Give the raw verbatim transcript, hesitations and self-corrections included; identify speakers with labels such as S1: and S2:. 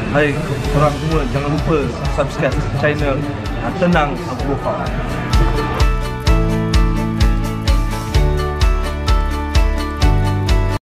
S1: Hai korang semua, jangan lupa subscribe channel uh, Tenang Abu Bakar.